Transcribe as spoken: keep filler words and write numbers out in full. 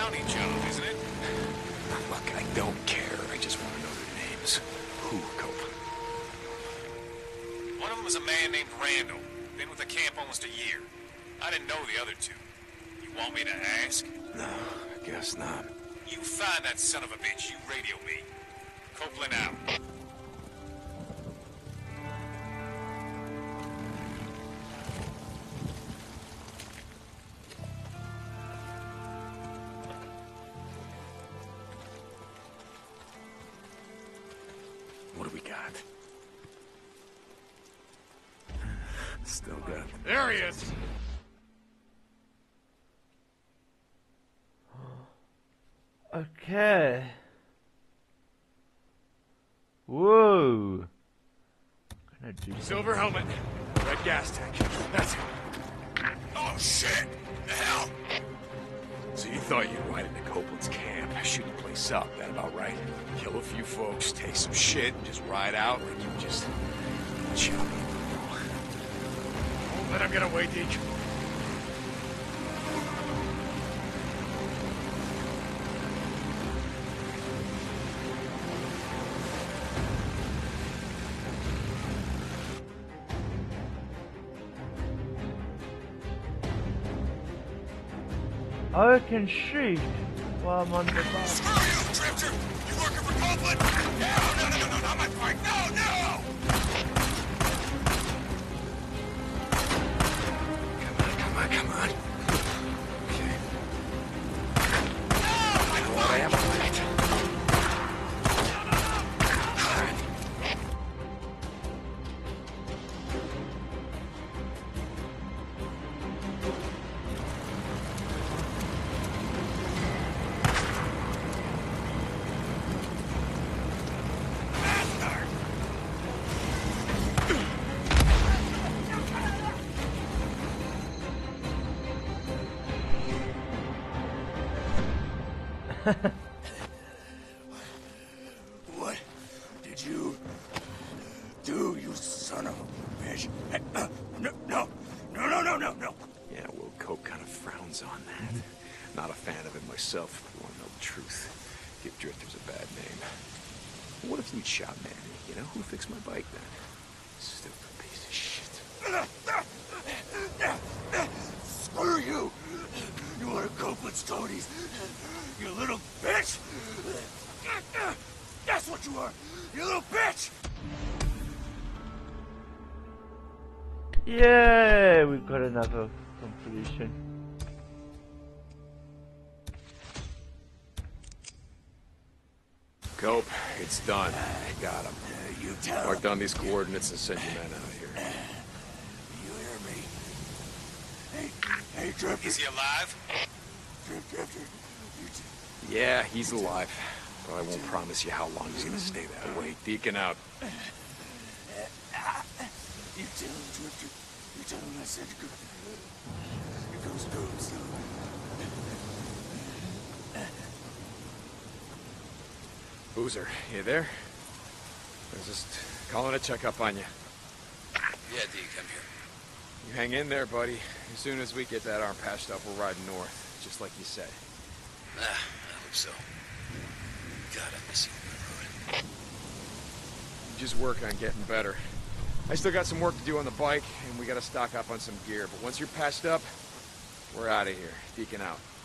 bounty job, isn't it? Look, I don't care. I just want to know their names. Who, Cope? One of them is a man named Randall. Been with the camp almost a year. I didn't know the other two. You want me to ask? No, I guess not. You find that son of a bitch. You radio me. Copeland out. What do we got? Still got... There he is! Okay. Whoa. Can I do Silver helmet. Red gas tank. That's it. Oh, shit! The hell? So you thought you'd ride into Copeland's camp, shoot the place up, that about right? Kill a few folks, take some shit, and just ride out like you just... chop it. Don't let him get away, Deke. I can shoot while I'm on the bus. Screw you, Drifter! You working for Copeland? No, no, no, no, no, not my part! No, no! Come on, come on, come on. Okay. No, my You know what? I have a plan. What did you do, you son of a bitch? Uh, no, no, no, no, no, no, no. Yeah, well, Cope kind of frowns on that. Not a fan of it myself, if you want to know the truth. Give Drifters a bad name. What if you'd shot Manny? You know, who fixed my bike then? Stupid piece of shit. Screw you! You want to cope with stories? You little bitch! That's what you are! You little bitch! Yeah, we've got another completion. Cope, it's done. Got him. Uh, you tell Mark down these coordinates and send your men out here. You hear me? Hey, hey, Drifter. Is he alive? Drifter, Drifter. You t Yeah, he's alive. But I won't promise you how long he's gonna stay that way. Deacon out. You tell him, Drifter. You tell him I said go. Here goes Goose. Boozer, you there? I was just calling to check up on you. Yeah, Deke, I'm here. You hang in there, buddy. As soon as we get that arm patched up, we're riding north, just like you said. Ah, I hope so. God, I miss you, my road. You just work on getting better. I still got some work to do on the bike, and we gotta stock up on some gear. But once you're patched up, we're out of here. Deacon out.